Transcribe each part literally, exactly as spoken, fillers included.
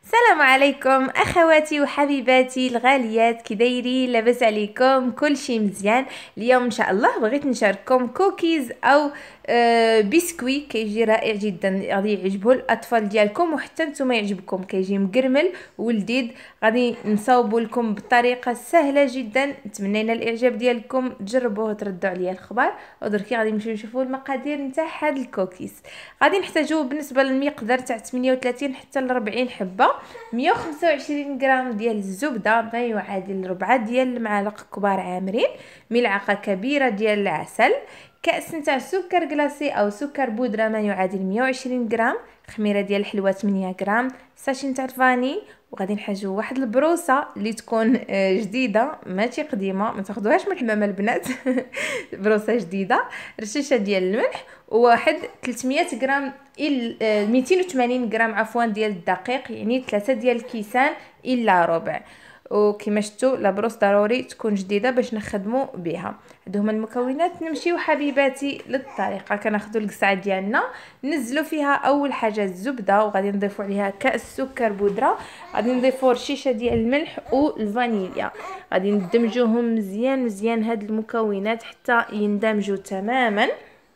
السلام عليكم اخواتي وحبيباتي الغاليات، كي دايرين؟ لاباس عليكم؟ كل شيء مزيان. اليوم ان شاء الله بغيت نشارككم كوكيز او آه بسكوي كيجي رائع جدا، غادي يعجبوا الاطفال ديالكم وحتى نتوما يعجبكم. كيجي مقرمل ولذيذ، غادي نصاوبوا لكم بطريقه سهله جدا. نتمنينا الاعجاب ديالكم، تجربوه وتردوا عليا الخبر. ودركي غادي نمشيو نشوفوا المقادير نتاع هاد الكوكيز. غادي نحتاجو بالنسبه للمقدار تاع ثمانية وثلاثين حتى ل أربعين حبه، مية وخمسة وعشرين غرام ديال الزبده ما يعادل ربعة ديال المعالق كبار عامرين، ملعقه كبيره ديال العسل، كاس نتاع سكر كلاصي او سكر بودره ما يعادل مية وعشرين غرام، خميره ديال الحلوى ثمانية غرام، ساشي نتاع الفاني. وغادي نحتاجو واحد البروصه اللي تكون جديده ماشي قديمه، ما تاخذوهاش من الحمام البنات بروصه جديده، رشيشه ديال الملح، وواحد ثلاثمية غرام الى مئتين وثمانين غرام عفوا ديال الدقيق، يعني ثلاثة ديال الكيسان الا ربع. وكما شفتوا لابروس ضروري تكون جديده باش نخدموا بها. هادو هما المكونات. نمشيو حبيباتي للطريقه. كناخذوا القصعه ديالنا، ننزلوا فيها اول حاجه الزبده، وغادي نضيفوا عليها كاس سكر بودره، غادي نضيفوا رشيشه ديال الملح والفانيليا، غادي ندمجوهم مزيان مزيان هاد المكونات حتى يندمجوا تماما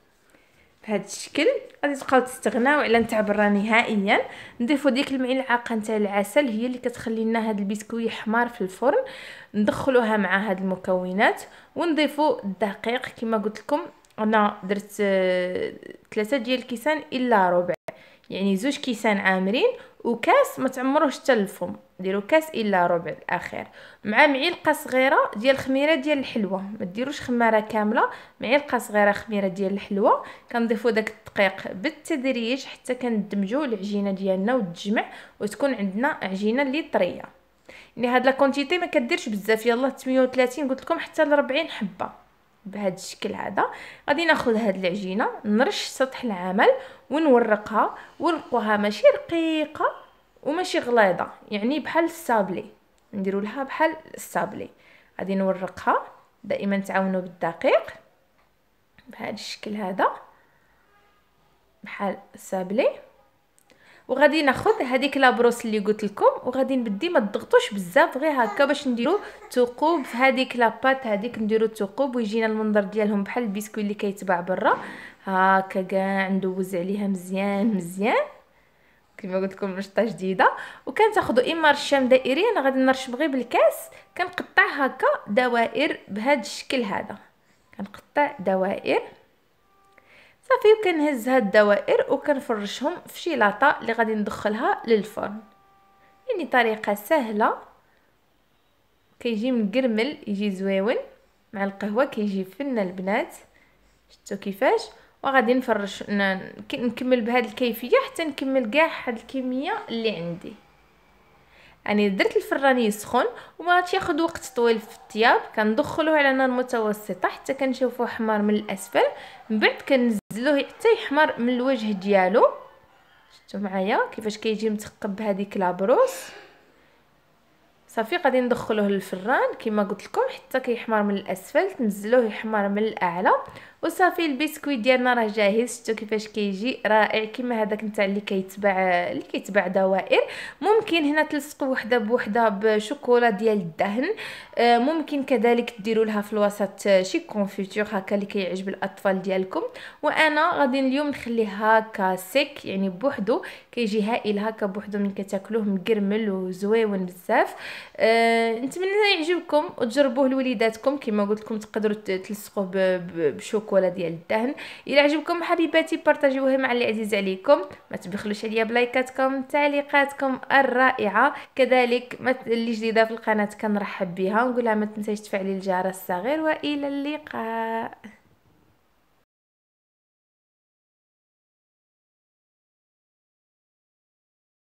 بهذا الشكل. غادي تبقاو تستغناو على نتاع برا نهائيا. نضيفوا ديك الملعقه نتاع العسل، هي اللي كتخلي لنا هذا البسكوي حمار في الفرن. ندخلوها مع هاد المكونات ونضيفوا الدقيق. كما قلت لكم انا درت ثلاثة ديال الكيسان الا ربع، يعني زوج كيسان عامرين وكاس ما تعمروش حتى الفم، ديروا كاس الا ربع الاخير، مع معلقه صغيره ديال الخميره ديال الحلوى. ما ديروش خماره كامله، معلقه صغيره خميره ديال الحلوى. كنضيفوا داك الدقيق بالتدريج حتى كندمجوا العجينه ديالنا وتجمع وتكون عندنا عجينه اللي طريه. يعني هاد لا كونتيتي ما كديرش بزاف، يلا ثمانية وثلاثين قلت لكم حتى ل أربعين حبه بهذا الشكل هذا. غادي ناخذ هاد العجينه نرش سطح العمل ونورقها، ورقوها ماشي رقيقه وماشي غليظه، يعني بحال السابلي، نديروا لها بحال السابلي. غادي نورقها، دائما تعاونوا بالدقيق بهذا الشكل هذا بحال السابلي. وغادي ناخذ هذيك لابروس اللي قلت لكم، وغادي نبدي ما تضغطوش بزاف، غير هكا باش نديروا ثقوب في هذيك لاباط هذيك، نديروا ثقوب ويجينا المنظر ديالهم بحال البسكوي اللي كيتباع برا هكا كاع. ندوز عليها مزيان مزيان كما قلت لكم رشطه جديده. وكنتاخذوا اما رشام دائري، انا غادي نرش غير بالكاس، كنقطع هكا دوائر بهذا الشكل هذا، كنقطع دوائر صافي. وكنهز هاد الدوائر وكنفرشهم في شي لاطه اللي غادي ندخلها للفرن. يعني طريقه سهله، كيجي مقرمل يجي زويون مع القهوه، كيجي فن البنات. شفتوا كيفاش؟ وغادي نفرش نكمل بهذه الكيفيه حتى نكمل كاع هاد الكميه اللي عندي. يعني درت الفران يسخن وما تياخذ وقت طويل في الطياب، كندخلوه على نار متوسطه حتى كنشوفوه حمار من الاسفل، من بعد كنزلوه حتى يحمر من الوجه ديالو. شفتوا معايا كيفاش كيجي مثقب بهذيك لابروس؟ صافي غادي ندخلوه للفران كما قلت لكم حتى كيحمر من الاسفل، تنزلوه يحمر من الاعلى، وصافي البسكوي ديالنا راه جاهز. شفتوا كيفاش كيجي رائع كما هذاك نتاع اللي كيتباع اللي كيتباع دوائر. ممكن هنا تلصقوا وحده بوحده بشوكولا ديال الدهن، آه ممكن كذلك ديروا لها في الوسط شي كونفيتور هكا اللي كيعجب الاطفال ديالكم. وانا غادي اليوم نخليه هكا سيك، يعني بوحدو كيجي هائل هكا بوحدو، من كتاكلوه مقرمل وزويون بزاف. أه نتمنى يعجبكم وتجربوه لوليداتكم. كما قلت لكم تقدروا تلصقوه بشوكولا ديال الدهن. الى عجبكم حبيباتي بارطاجيوه مع اللي عزيز عليكم، ما تبخلوش عليا بلايكاتكم تعليقاتكم الرائعه. كذلك اللي جديده في القناه كنرحب بها ونقولها ما تنساش تفعلي الجرس الصغير. والى اللقاء.